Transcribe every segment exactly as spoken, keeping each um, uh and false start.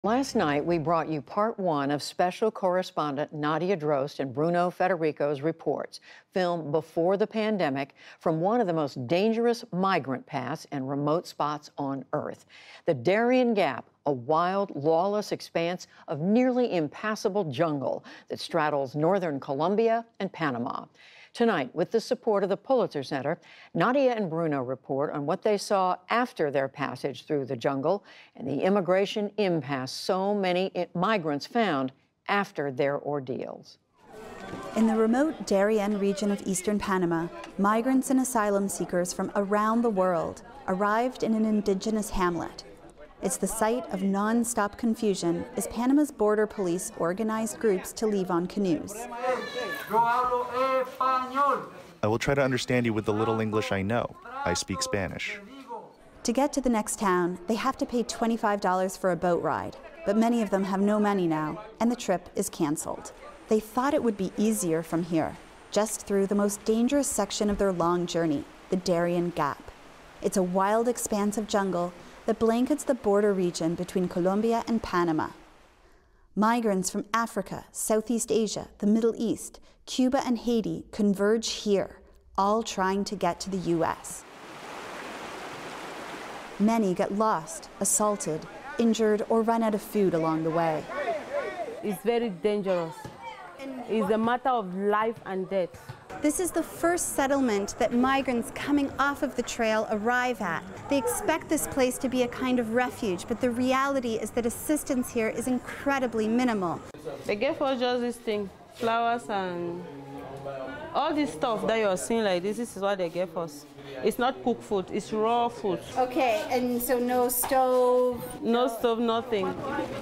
Last night, we brought you part one of special correspondent Nadja Drost and Bruno Federico's reports, filmed before the pandemic from one of the most dangerous migrant paths and remote spots on Earth. The Darien Gap, a wild, lawless expanse of nearly impassable jungle that straddles northern Colombia and Panama. Tonight, with the support of the Pulitzer Center, Nadja and Bruno report on what they saw after their passage through the jungle and the immigration impasse so many migrants found after their ordeals. In the remote Darien region of eastern Panama, migrants and asylum seekers from around the world arrived in an indigenous hamlet. It's the site of non-stop confusion as Panama's border police organized groups to leave on canoes. I will try to understand you with the little English I know. I speak Spanish. To get to the next town, they have to pay twenty-five dollars for a boat ride, but many of them have no money now, and the trip is canceled. They thought it would be easier from here, just through the most dangerous section of their long journey, the Darien Gap. It's a wild expanse of jungle that blankets the border region between Colombia and Panama. Migrants from Africa, Southeast Asia, the Middle East, Cuba and Haiti converge here, all trying to get to the U S. Many get lost, assaulted, injured, or run out of food along the way. It's very dangerous. It's a matter of life and death. This is the first settlement that migrants coming off of the trail arrive at. They expect this place to be a kind of refuge, but the reality is that assistance here is incredibly minimal. They gave us just this thing, flowers and all this stuff that you're seeing like this, this is what they gave us. It's not cooked food, it's raw food. Okay, and so no stove? No stove, nothing.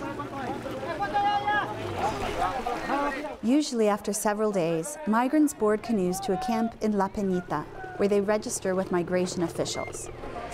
Usually after several days, migrants board canoes to a camp in La Peñita, where they register with migration officials.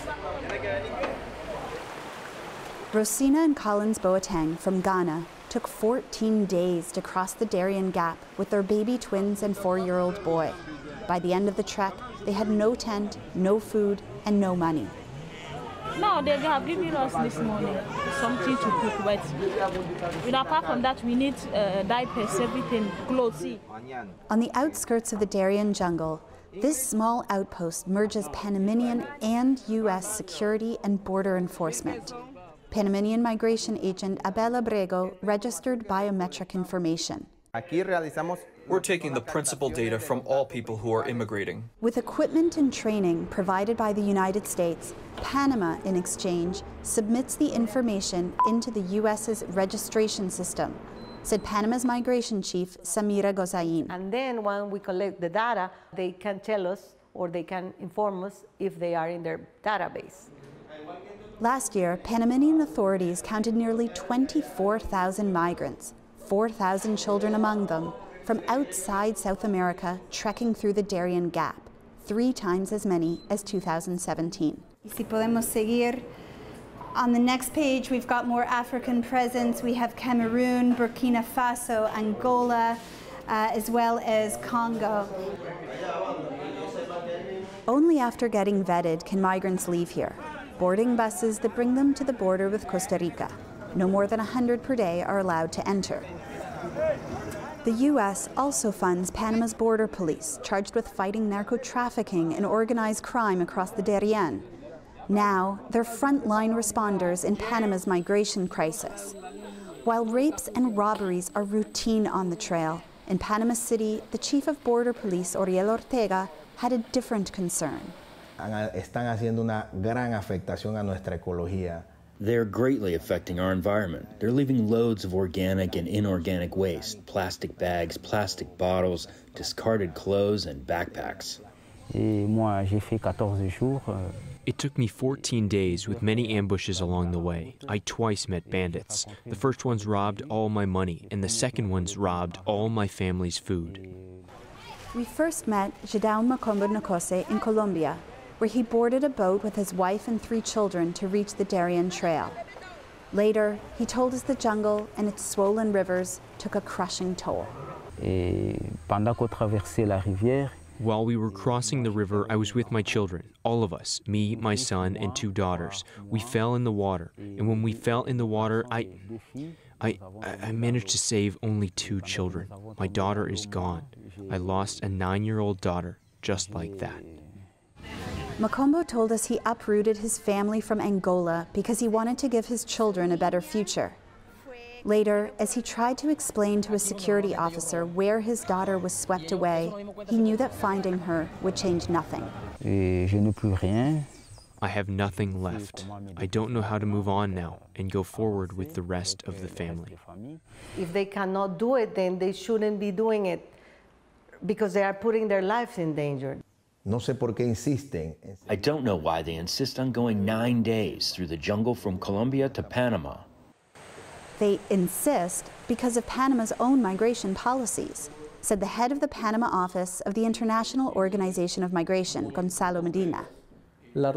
Rosina and Collins Boateng from Ghana took fourteen days to cross the Darien Gap with their baby twins and four-year-old boy. By the end of the trek, they had no tent, no food, and no money. No, they have given us this morning something to cook with. And apart from that, we need uh, diapers, everything, clothes. On the outskirts of the Darien jungle, this small outpost merges Panamanian and U S security and border enforcement. Panamanian migration agent Abel Abrego registered biometric information. We're taking the principal data from all people who are immigrating. With equipment and training provided by the United States, Panama, in exchange, submits the information into the U S's registration system, said Panama's migration chief, Samira Gozain. And then when we collect the data, they can tell us or they can inform us if they are in their database. Last year, Panamanian authorities counted nearly twenty-four thousand migrants, four thousand children among them, from outside South America trekking through the Darien Gap, three times as many as two thousand seventeen. Si podemos seguir. On the next page, we've got more African presence. We have Cameroon, Burkina Faso, Angola, uh, as well as Congo. Only after getting vetted can migrants leave here, boarding buses that bring them to the border with Costa Rica. No more than one hundred per day are allowed to enter. The U S also funds Panama's border police, charged with fighting narco-trafficking and organized crime across the Darien. Now, they're frontline responders in Panama's migration crisis. While rapes and robberies are routine on the trail, in Panama City, the chief of border police, Oriel Ortega, had a different concern. Están haciendo una gran afectación a nuestra ecología. They're greatly affecting our environment. They're leaving loads of organic and inorganic waste, plastic bags, plastic bottles, discarded clothes, and backpacks. It took me fourteen days with many ambushes along the way. I twice met bandits. The first ones robbed all my money, and the second ones robbed all my family's food. We first met Gideon Macombo Nokose in Colombia, where he boarded a boat with his wife and three children to reach the Darien Trail. Later, he told us the jungle and its swollen rivers took a crushing toll. While we were crossing the river, I was with my children, all of us, me, my son, and two daughters. We fell in the water, and when we fell in the water, I, I, I managed to save only two children. My daughter is gone. I lost a nine-year-old daughter just like that. Makombo told us he uprooted his family from Angola because he wanted to give his children a better future. Later, as he tried to explain to a security officer where his daughter was swept away, he knew that finding her would change nothing. I have nothing left. I don't know how to move on now and go forward with the rest of the family. If they cannot do it, then they shouldn't be doing it because they are putting their lives in danger. No sé por qué insisten. I don't know why they insist on going nine days through the jungle from Colombia to Panama. They insist because of Panama's own migration policies, said the head of the Panama office of the International Organization of Migration, Gonzalo Medina. The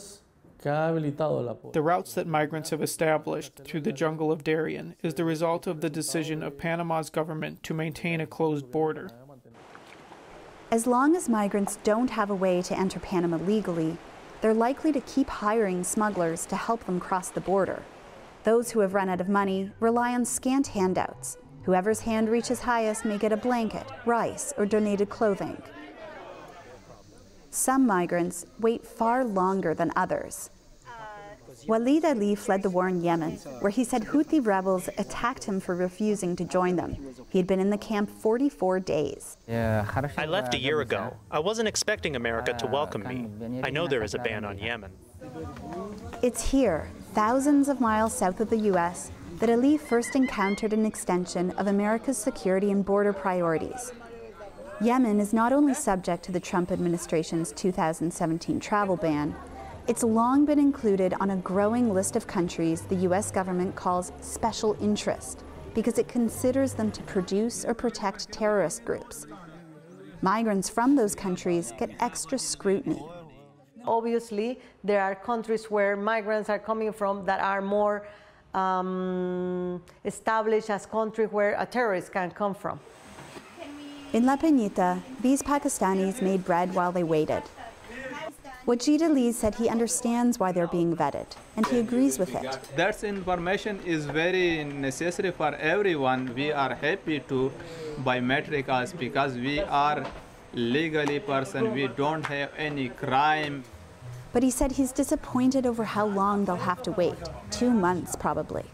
routes that migrants have established through the jungle of Darien is the result of the decision of Panama's government to maintain a closed border. As long as migrants don't have a way to enter Panama legally, they're likely to keep hiring smugglers to help them cross the border. Those who have run out of money rely on scant handouts. Whoever's hand reaches highest may get a blanket, rice, or donated clothing. Some migrants wait far longer than others. Walid Ali fled the war in Yemen, where he said Houthi rebels attacked him for refusing to join them. He had been in the camp forty-four days. I left a year ago. I wasn't expecting America to welcome me. I know there is a ban on Yemen. It's here, thousands of miles south of the U S, that Ali first encountered an extension of America's security and border priorities. Yemen is not only subject to the Trump administration's two thousand seventeen travel ban, it's long been included on a growing list of countries the U S government calls special interest because it considers them to produce or protect terrorist groups. Migrants from those countries get extra scrutiny. Obviously, there are countries where migrants are coming from that are more um, established as countries where a terrorist can come from. In La Peñita, these Pakistanis made bread while they waited. Wajid Ali said he understands why they're being vetted, and he agrees with it. That information is very necessary for everyone. We are happy to biometric us because we are legally person. We don't have any crime. But he said he's disappointed over how long they'll have to wait, two months probably.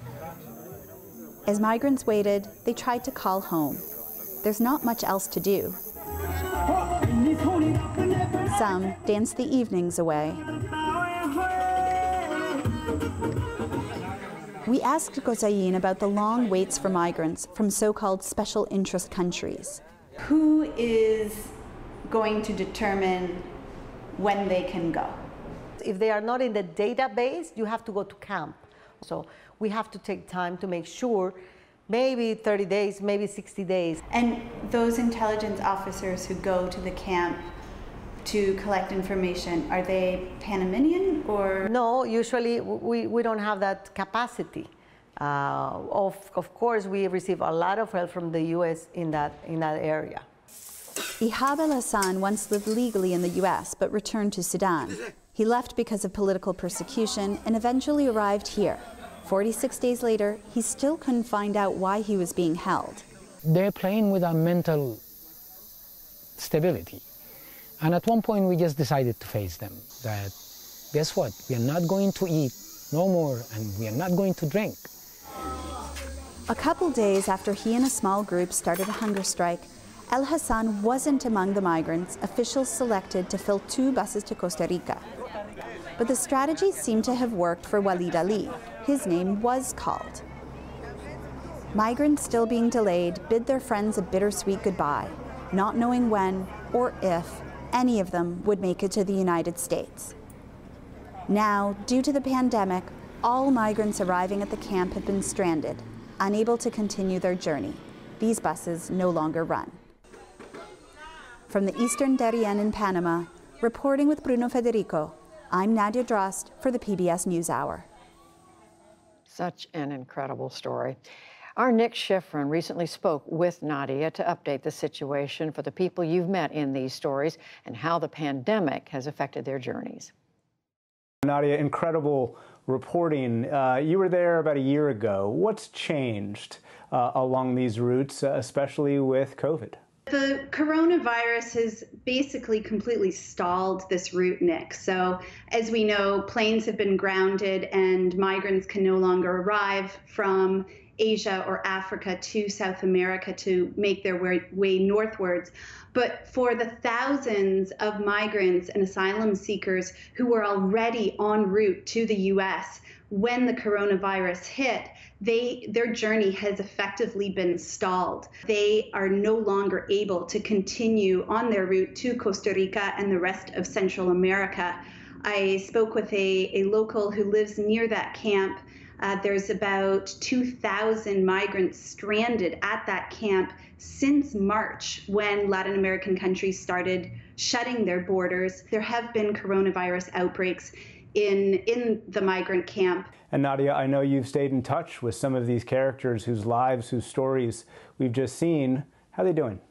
As migrants waited, they tried to call home. There's not much else to do. Some dance the evenings away. We asked Gozayin about the long waits for migrants from so-called special interest countries. Who is going to determine when they can go? If they are not in the database, you have to go to camp. So we have to take time to make sure, maybe thirty days, maybe sixty days. And those intelligence officers who go to the camp to collect information, are they Panamanian or? No, usually we, we don't have that capacity. Uh, of, of course, we receive a lot of help from the U S in that, in that area. Ihab al-Hassan once lived legally in the U S but returned to Sudan. He left because of political persecution and eventually arrived here. forty-six days later, he still couldn't find out why he was being held. They're playing with our mental stability. And at one point, we just decided to face them. That, guess what? We are not going to eat no more, and we are not going to drink. A couple days after he and a small group started a hunger strike, El Hassan wasn't among the migrants officials selected to fill two buses to Costa Rica. But the strategy seemed to have worked for Walid Ali. His name was called. Migrants still being delayed bid their friends a bittersweet goodbye, not knowing when or if any of them would make it to the United States. Now, due to the pandemic, all migrants arriving at the camp have been stranded, unable to continue their journey. These buses no longer run. From the eastern Darien in Panama, reporting with Bruno Federico, I'm Nadja Drost for the P B S NewsHour. Such an incredible story. Our Nick Schifrin recently spoke with Nadja to update the situation for the people you've met in these stories and how the pandemic has affected their journeys. Nadja, incredible reporting. Uh, you were there about a year ago. What's changed uh, along these routes, uh, especially with COVID? The coronavirus has basically completely stalled this route, Nick. So as we know, planes have been grounded and migrants can no longer arrive from Asia or Africa to South America to make their way, way northwards. But for the thousands of migrants and asylum seekers who were already en route to the U S when the coronavirus hit, they, their journey has effectively been stalled. They are no longer able to continue on their route to Costa Rica and the rest of Central America. I spoke with a, a local who lives near that camp. Uh, there's about two thousand migrants stranded at that camp since March, when Latin American countries started shutting their borders. There have been coronavirus outbreaks in, in the migrant camp. And Nadja, I know you've stayed in touch with some of these characters whose lives, whose stories we've just seen. How are they doing?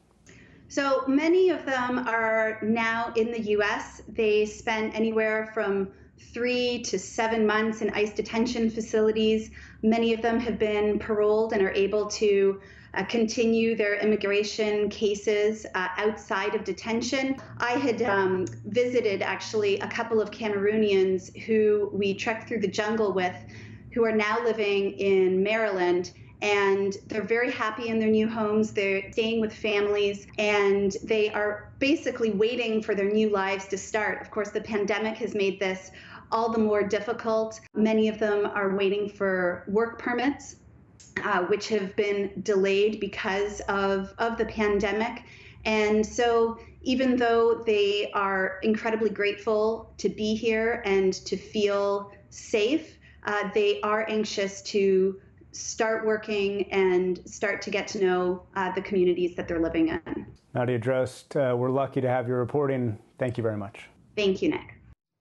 So many of them are now in the U S. They spent anywhere from three to seven months in ICE detention facilities. Many of them have been paroled and are able to uh, continue their immigration cases uh, outside of detention. I had um, visited actually a couple of Cameroonians who we trekked through the jungle with, who are now living in Maryland. And they're very happy in their new homes. They're staying with families, and they are basically waiting for their new lives to start. Of course, the pandemic has made this all the more difficult. Many of them are waiting for work permits, uh, which have been delayed because of, of the pandemic. And so even though they are incredibly grateful to be here and to feel safe, uh, they are anxious to start working and start to get to know uh, the communities that they're living in. Nadja Drost, uh, we're lucky to have your reporting. Thank you very much. Thank you, Nick.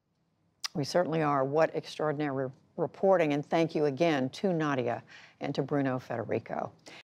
We certainly are. What extraordinary reporting, and thank you again to Nadja and to Bruno Federico.